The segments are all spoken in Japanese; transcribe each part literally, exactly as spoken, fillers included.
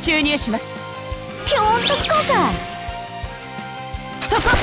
注入します。 ピョーンと使おうか。 そこ。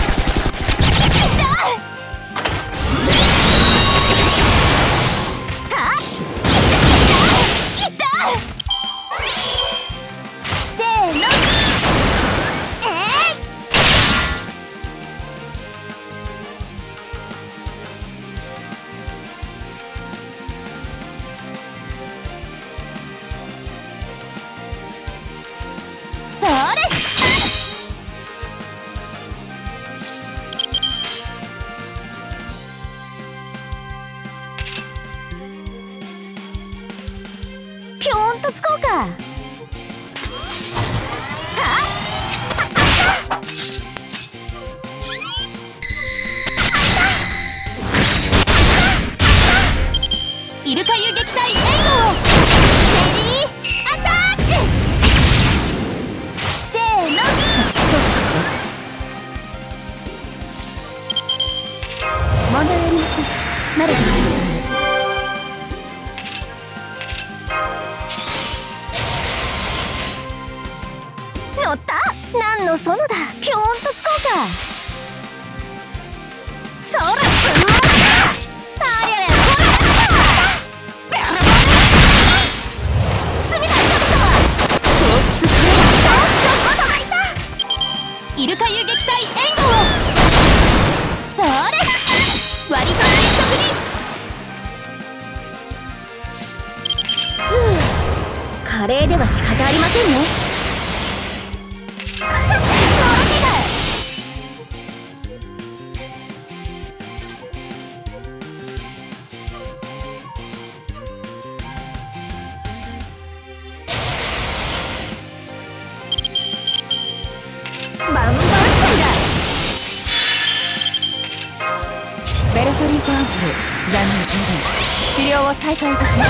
ピョーンと使おうか。 イルカ遊撃隊援護を。 レディーアタック。せーの。 そうですね。問題ありません。慣れていますので。 乗った。何の園だ。ピョーンと使おうか。そらぶん回した。ありゃりゃ、すみだ神様。教室クレーどうしようことがいた。 イルカ遊撃隊援護を。 それ割と迅速に。 ふう、華麗では仕方ありませんね。 ベルトリーコアンプル残念停電。治療を再開いたします。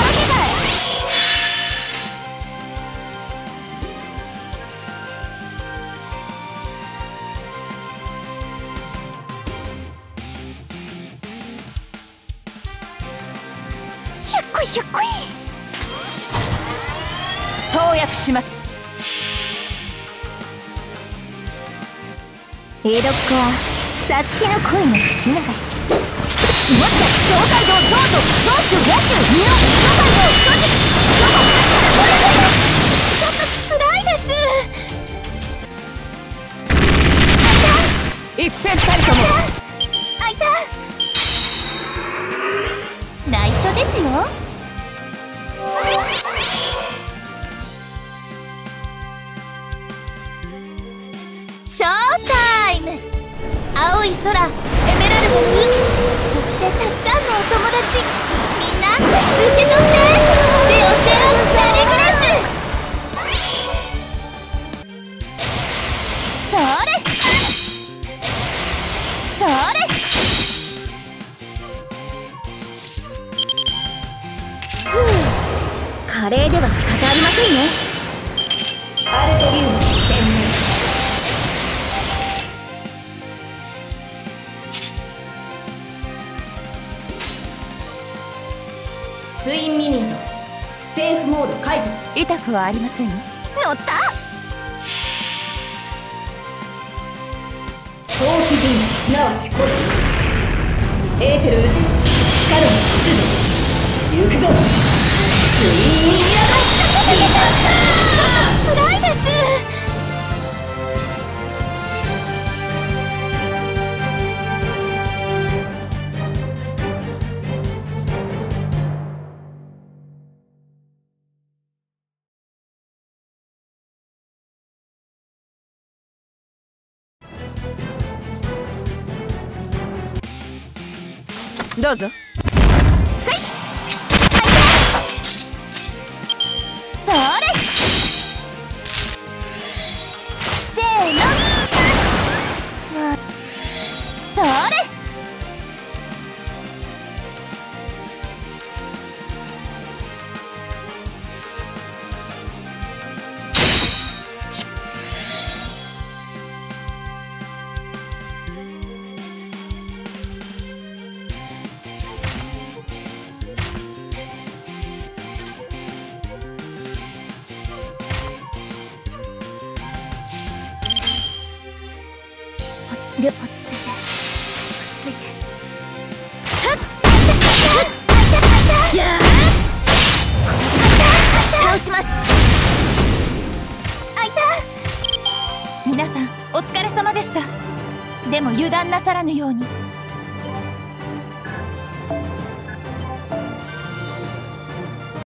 ひゃっこいひゃっこい。 投薬します。 江戸っ子はさつきの恋の吹き流し。しまった。東海道東都長州野州美濃東海道正直ちょっとつらいです。 一遍たりとも。 あいた。内緒ですよ。ショータイム。青い空、エメラルドの海、そしてたくさんのお友達、みんな受け取って。レオセアラリグレス。それそれ。ふう、華麗では仕方ありませんね。 アルトリウム天然。ツインミニアドセーフモード解除。痛くはありませんよ。 乗った。 早期分離すなわちコスモス。エーテル宇宙力の秩序。行くぞツインミニアド。 ちょっとつらいです。 どうぞ。 せい。それ。せーの。それ。 した。でも油断なさらぬように。